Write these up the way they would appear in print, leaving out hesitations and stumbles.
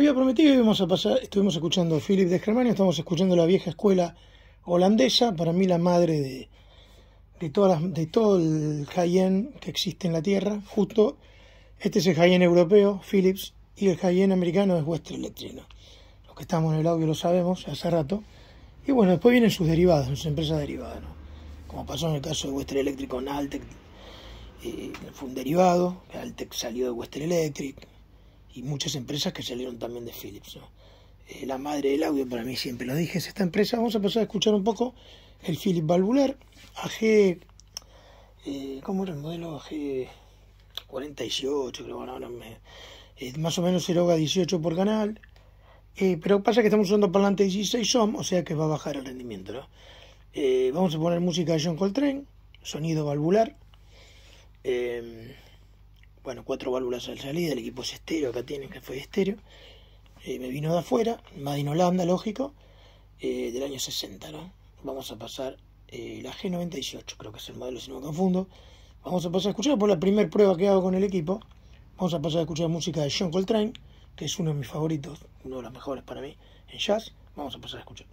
había prometido, estuvimos escuchando Philips de Germania, estamos escuchando la vieja escuela holandesa, para mí la madre de todo el high-end que existe en la Tierra. Justo este es el high-end europeo, Philips, y el high-end americano es Western Electric, ¿no? Los que estamos en el audio lo sabemos hace rato. Y bueno, después vienen sus derivadas, sus empresas derivadas, ¿no? Como pasó en el caso de Western Electric con Altec, fue un derivado, Altec salió de Western Electric, y muchas empresas que salieron también de Philips, ¿no? La madre del audio, para mí siempre lo dije, es esta empresa. Vamos a pasar a escuchar un poco el Philips valvular AG, ¿cómo era el modelo? AG 48, creo, bueno, más o menos eroga 18 por canal, pero pasa que estamos usando parlante 16 ohm, o sea que va a bajar el rendimiento, ¿no? Vamos a poner música de John Coltrane, sonido valvular. Bueno, 4 válvulas al salida, el equipo es estéreo, acá tienen que fue estéreo. Me vino de afuera, Made in Holanda, lógico, del año 60, ¿no? Vamos a pasar la G98, creo que es el modelo, si no me confundo. Vamos a pasar a escuchar por la primera prueba que hago con el equipo. Vamos a pasar a escuchar música de John Coltrane, que es uno de mis favoritos, uno de los mejores para mí en jazz. Vamos a pasar a escuchar.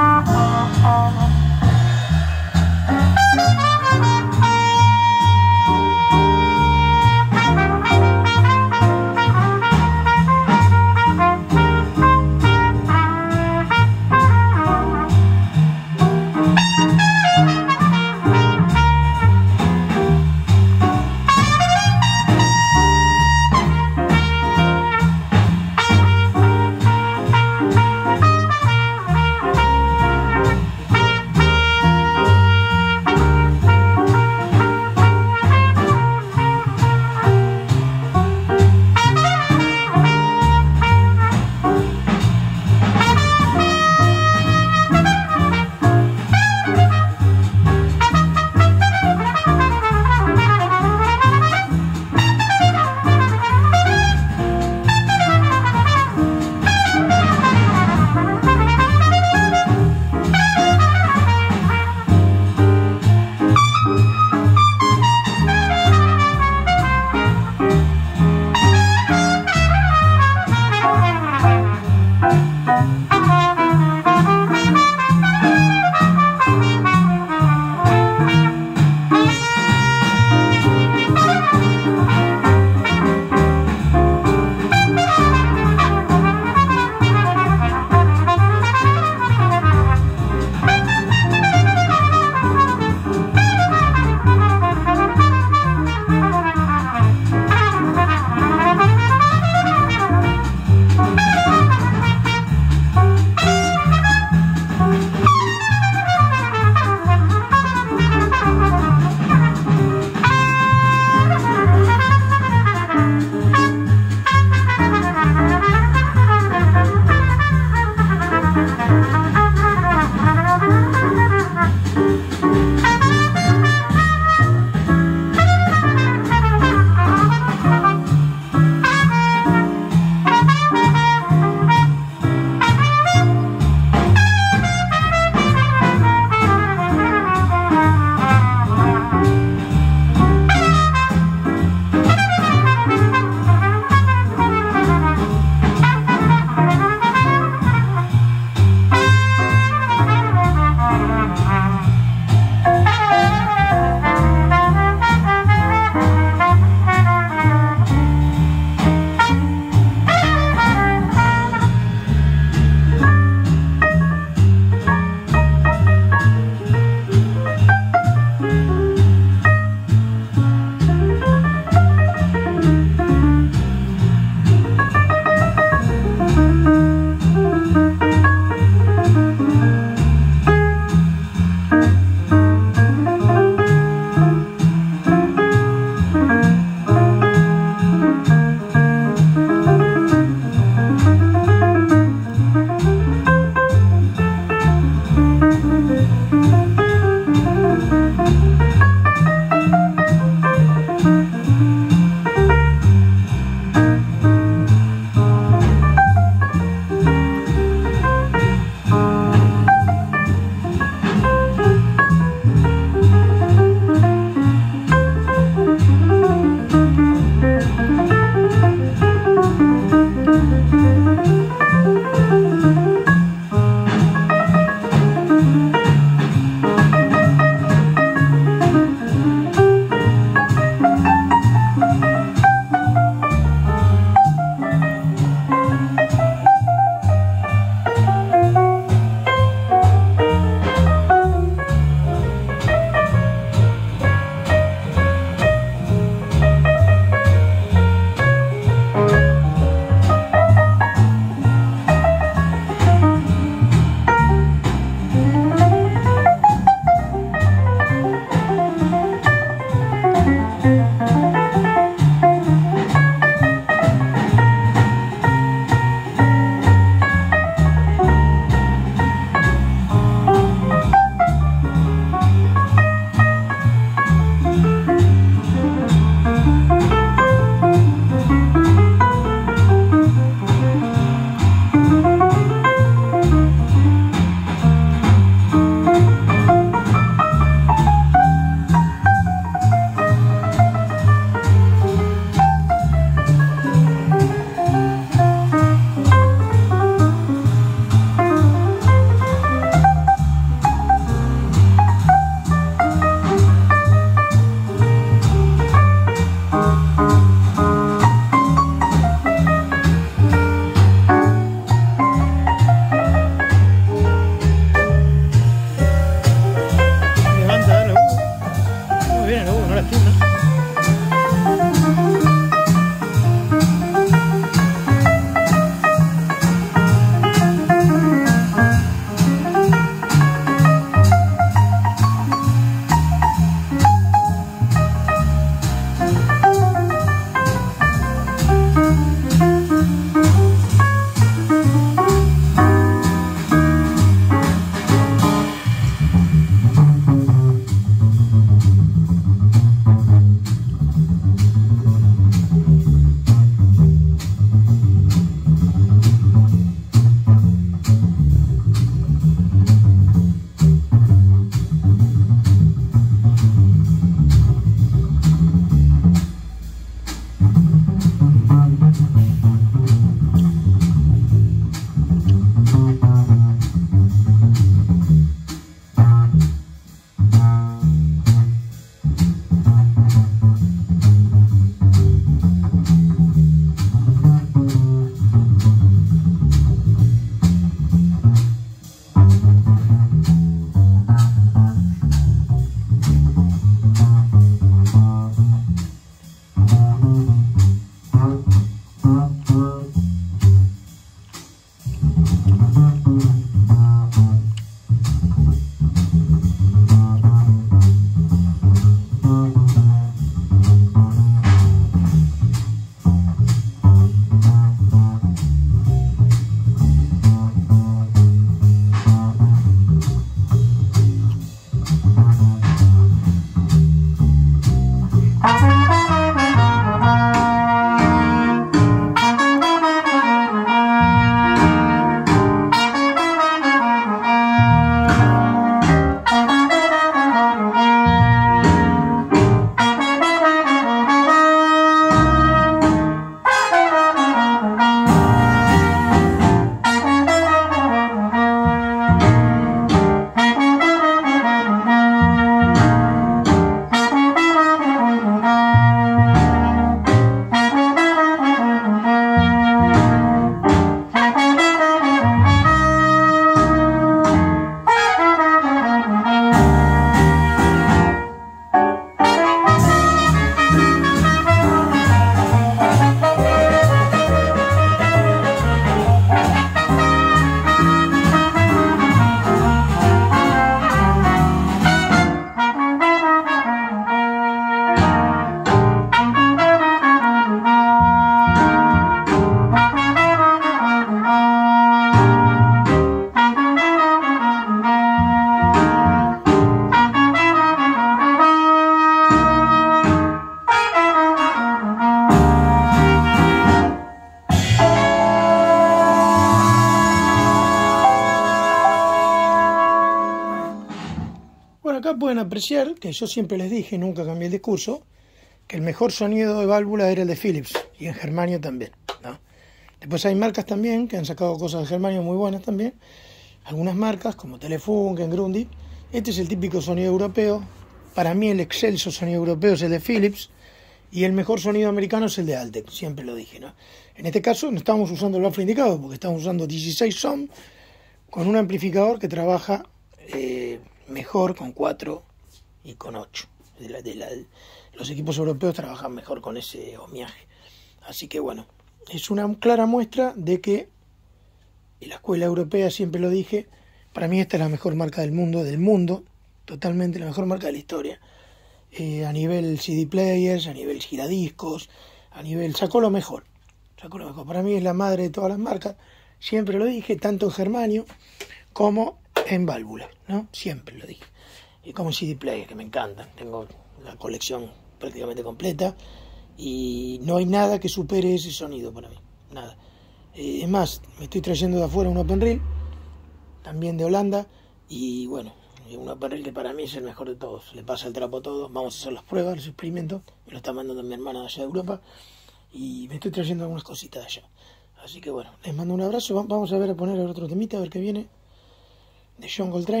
Bueno, acá pueden apreciar que yo siempre les dije, nunca cambié el discurso, que el mejor sonido de válvula era el de Philips, y en germanio también, ¿no? Después hay marcas también que han sacado cosas de germanio muy buenas también, algunas marcas como Telefunken, Grundig. Este es el típico sonido europeo. Para mí el excelso sonido europeo es el de Philips, y el mejor sonido americano es el de Altec, siempre lo dije, ¿no? En este caso no estamos usando el bafle indicado, porque estamos usando 16 ohm con un amplificador que trabaja mejor con 4 y con 8. Los equipos europeos trabajan mejor con ese ohmiaje. Así que bueno, es una clara muestra de que la escuela europea, siempre lo dije, para mí esta es la mejor marca del mundo, totalmente la mejor marca de la historia. A nivel CD players, a nivel giradiscos, a nivel... sacó lo mejor. Para mí es la madre de todas las marcas, siempre lo dije, tanto en germanio como en válvulas, ¿no? Siempre lo dije. Y como CD player, que me encantan, tengo la colección prácticamente completa y no hay nada que supere ese sonido para mí, nada. Es más, me estoy trayendo de afuera un Open Reel, también de Holanda, y bueno, un Open Reel que para mí es el mejor de todos, le pasa el trapo a todos. Vamos a hacer las pruebas, los experimentos, me lo está mandando mi hermana de allá de Europa, y me estoy trayendo algunas cositas de allá. Así que bueno, les mando un abrazo. Vamos a ver, a poner otro temita, a ver qué viene, de John Coltrane.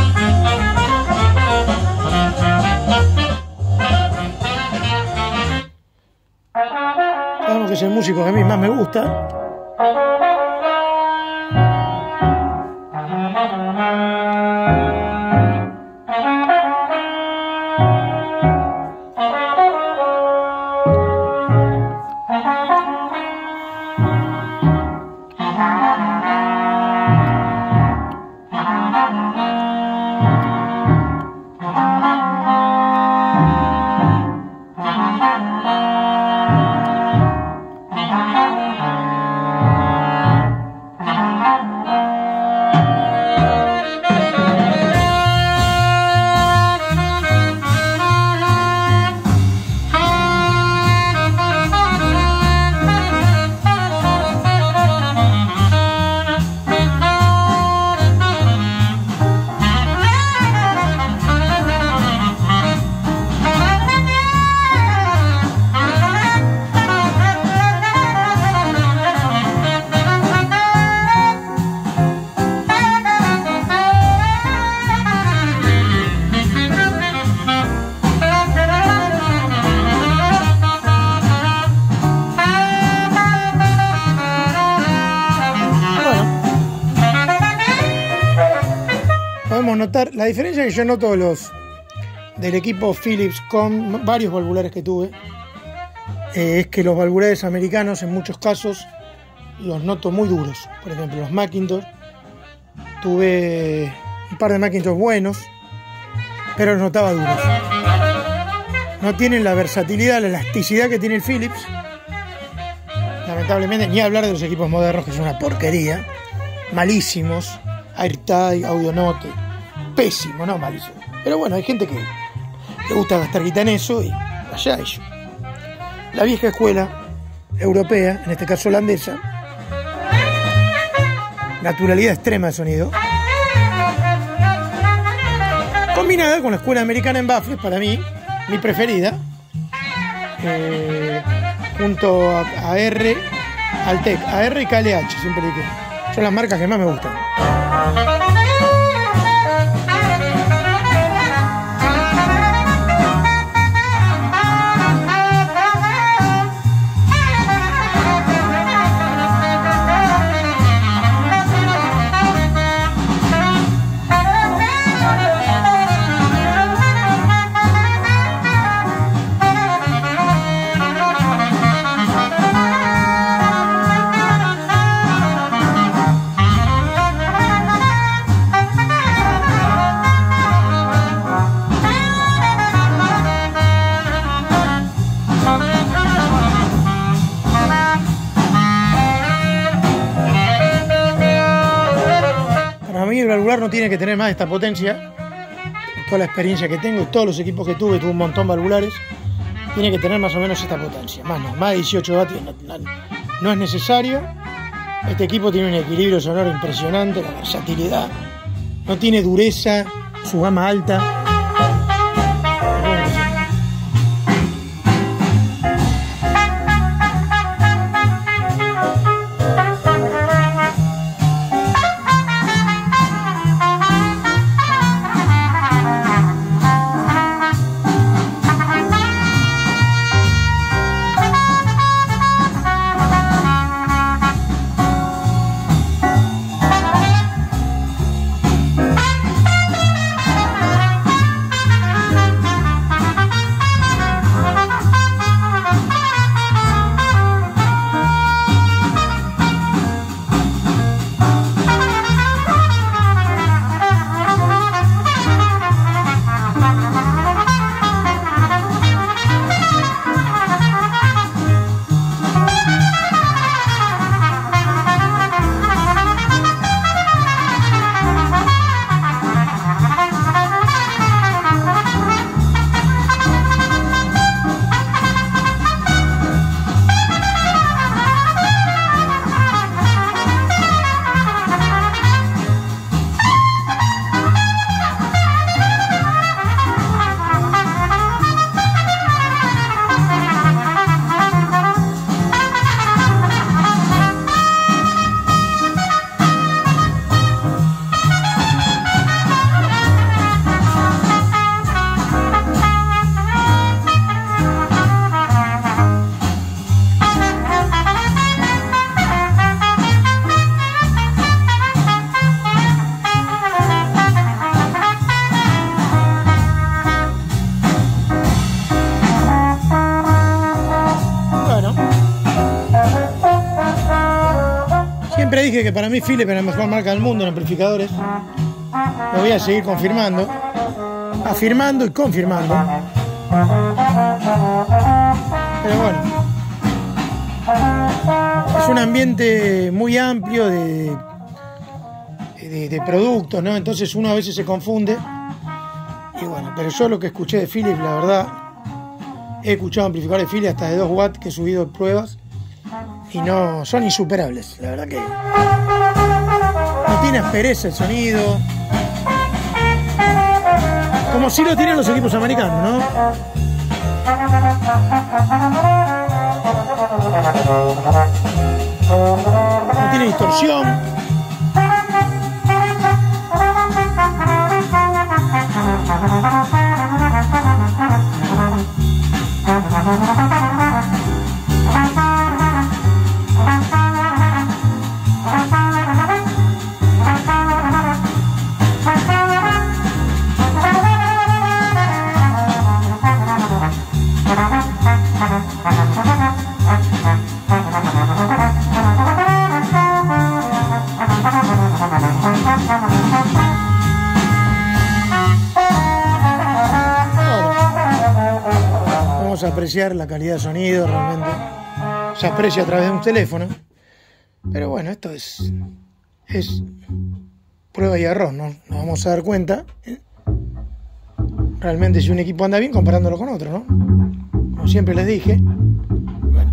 Sabemos que es el músico que a mí más me gusta. Podemos notar la diferencia que yo noto del equipo Philips con varios valvulares que tuve, es que los valvulares americanos en muchos casos los noto muy duros. Por ejemplo, los Macintosh, tuve un par de Macintosh buenos, pero los notaba duros. No tienen la versatilidad, la elasticidad que tiene el Philips. Lamentablemente, ni hablar de los equipos modernos, que son una porquería, malísimos. AirTag, AudioNote, pésimo, no malísimo. Pero bueno, hay gente que le gusta gastar guita en eso y allá ellos. La vieja escuela europea, en este caso holandesa, naturalidad extrema de sonido, combinada con la escuela americana en baffles, para mí, mi preferida, junto a AR, Altec, AR y KLH, siempre dije. Son las marcas que más me gustan. El valvular no tiene que tener más esta potencia. Toda la experiencia que tengo, todos los equipos que tuve un montón valvulares, tiene que tener más o menos esta potencia. Más de 18 vatios no es necesario. Este equipo tiene un equilibrio sonoro impresionante, la versatilidad, no tiene dureza, su gama alta. dije que para mí Philips es la mejor marca del mundo en amplificadores. Lo voy a seguir confirmando, afirmando y confirmando. Pero bueno, es un ambiente muy amplio de productos, ¿no? Entonces uno a veces se confunde. Y bueno, pero yo lo que escuché de Philips, la verdad, he escuchado amplificadores de Philips hasta de 2 watts que he subido pruebas y no son insuperables. La verdad que no tiene aspereza el sonido, como si lo tienen los equipos americanos, ¿no? No tiene distorsión. Vamos a apreciar la calidad de sonido, realmente se aprecia a través de un teléfono, pero bueno, esto es prueba y error, ¿no? Nos vamos a dar cuenta realmente si un equipo anda bien comparándolo con otro, ¿no? Como siempre les dije, bueno,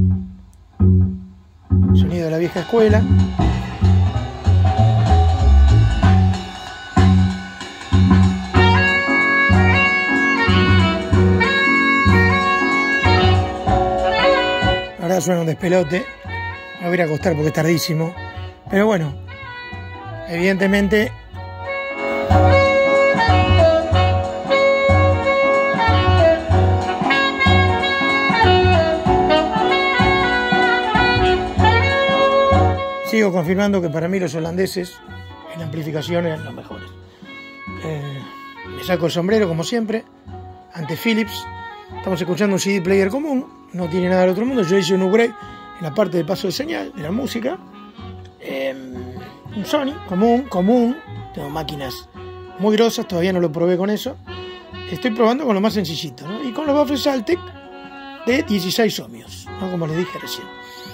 sonido de la vieja escuela. Ahora suena un despelote, me voy a ir a acostar porque es tardísimo, pero bueno, evidentemente sigo confirmando que para mí los holandeses en amplificación eran los mejores. Me saco el sombrero como siempre ante Philips. Estamos escuchando un CD player común, no tiene nada del otro mundo. Yo hice un upgrade en la parte de paso de señal de la música. Un Sony común. Tengo máquinas muy grosas, todavía no lo probé con eso. Estoy probando con lo más sencillito, ¿no? Y con los baffles Altec de 16 ohmios, ¿no? Como les dije recién.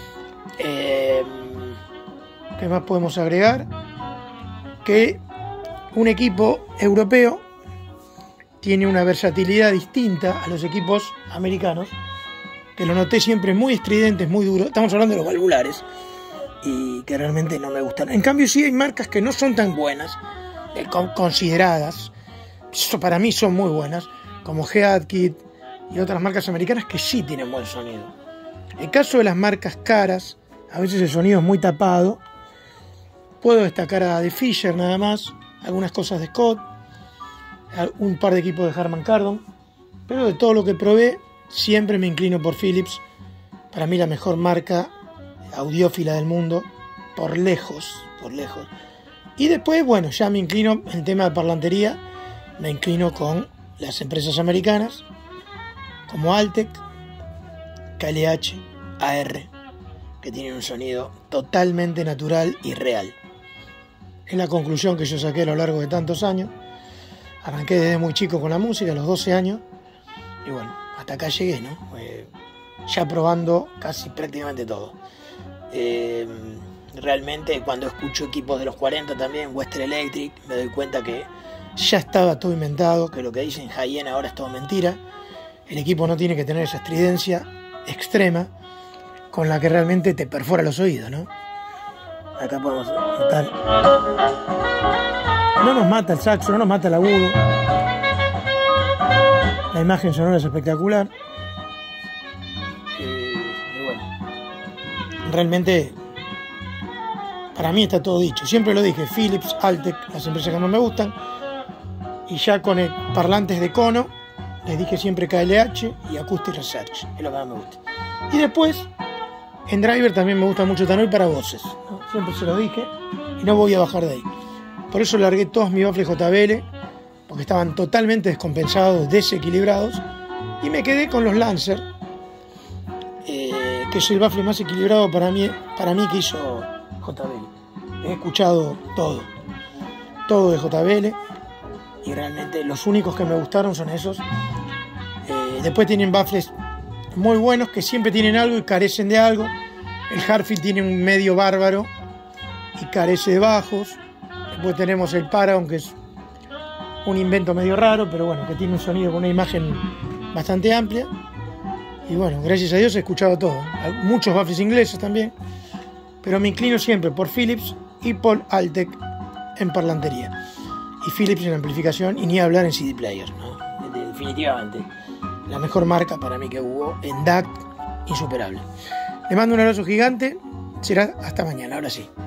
¿Qué más podemos agregar? Que un equipo europeo tiene una versatilidad distinta a los equipos americanos, que lo noté siempre muy estridentes, muy duros. Estamos hablando de los valvulares, y que realmente no me gustan. En cambio sí hay marcas que no son tan buenas, consideradas, para mí son muy buenas, como Headkit y otras marcas americanas que sí tienen buen sonido. En el caso de las marcas caras, a veces el sonido es muy tapado. Puedo destacar a The Fisher nada más, algunas cosas de Scott, un par de equipos de Harman Kardon, pero de todo lo que probé siempre me inclino por Philips. Para mí la mejor marca audiófila del mundo, por lejos. Y después, bueno, ya me inclino en el tema de parlantería, me inclino con las empresas americanas como Altec, KLH, AR, que tienen un sonido totalmente natural y real. Es la conclusión que yo saqué a lo largo de tantos años. Arranqué desde muy chico con la música, a los 12 años, y bueno, hasta acá llegué, ¿no? Ya probando casi prácticamente todo. Realmente cuando escucho equipos de los 40 también, Western Electric, me doy cuenta que ya estaba todo inventado, que lo que dicen high-end ahora es todo mentira. El equipo no tiene que tener esa estridencia extrema con la que realmente te perfora los oídos, ¿no? Acá podemos notar. No nos mata el saxo, no nos mata el agudo. La imagen sonora es espectacular. Y bueno, realmente para mí está todo dicho. Siempre lo dije, Philips, Altec, las empresas que no me gustan. Y ya con el parlantes de cono, les dije siempre KLH y Acoustic Research, es lo que más me gusta. Y después, en driver también me gusta mucho Tannoy para voces, ¿no? Siempre se lo dije y no voy a bajar de ahí. Por eso largué todos mis baffles JBL, porque estaban totalmente descompensados, desequilibrados, y me quedé con los Lancer, que es el baffle más equilibrado para mí que hizo JBL. He escuchado todo de JBL, y realmente los únicos que me gustaron son esos. Después tienen baffles muy buenos que siempre tienen algo y carecen de algo. El Hardfield tiene un medio bárbaro y carece de bajos. Después tenemos el Paragon, que es un invento medio raro, pero bueno, que tiene un sonido con una imagen bastante amplia. Y bueno, gracias a Dios he escuchado todo. Muchos baffles ingleses también, pero me inclino siempre por Philips y por Altec en parlantería. Y Philips en amplificación, y ni hablar en CD players, ¿no? Definitivamente la mejor marca para mí que hubo en DAC, insuperable. Le mando un abrazo gigante. Será hasta mañana, ahora sí.